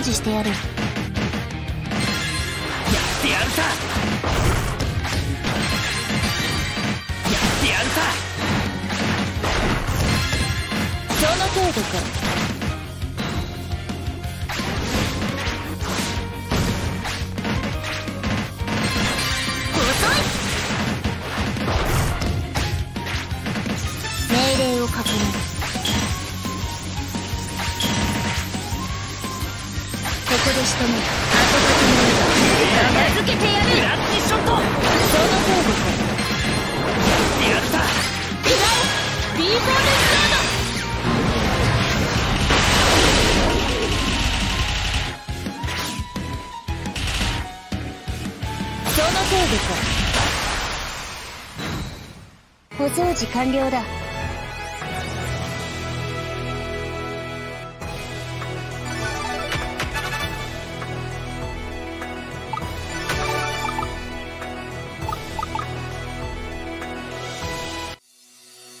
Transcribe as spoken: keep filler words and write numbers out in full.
除してやる。やってやるさ。やってやるさ。 その程度か。遅い。命令を確認。ここで仕留める。後先の絵が片付けてやる。 ブラッチショット。 その程度か。 やってやるさ。 くらえ ビーフォー ルスタード。その程度か。お掃除完了だ。